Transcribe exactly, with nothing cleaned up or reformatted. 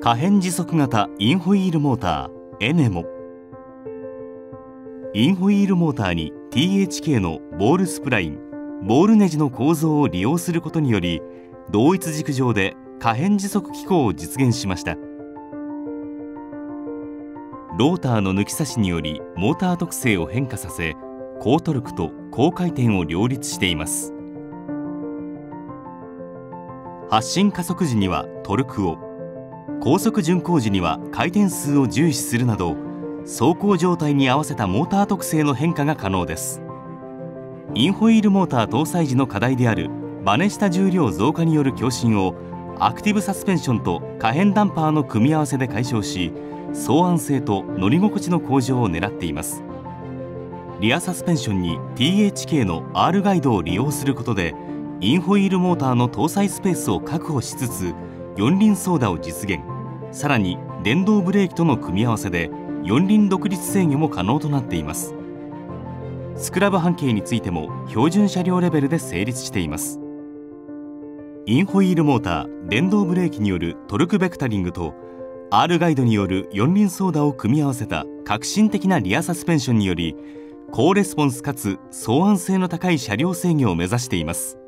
可変時速型インホイールモーターエネモ。インホイールモーターに ティーエイチケー のボールスプライン、ボールネジの構造を利用することにより、同一軸上で可変時速機構を実現しました。ローターの抜き差しによりモーター特性を変化させ、高トルクと高回転を両立しています。発進加速時にはトルクを、高速巡航時には回転数を重視するなど、走行状態に合わせたモーター特性の変化が可能です。インホイールモーター搭載時の課題であるバネ下重量増加による共振をアクティブサスペンションと可変ダンパーの組み合わせで解消し、走安性と乗り心地の向上を狙っています。リアサスペンションに ティーエイチケー の R ガイドを利用することで、インホイールモーターの搭載スペースを確保しつつ四輪操舵を実現。さらに電動ブレーキとの組み合わせで四輪独立制御も可能となっています。スクラブ半径についても標準車両レベルで成立しています。インホイールモーター、電動ブレーキによるトルクベクタリングと R ガイドによる四輪操舵を組み合わせた革新的なリアサスペンションにより、高レスポンスかつ走安性の高い車両制御を目指しています。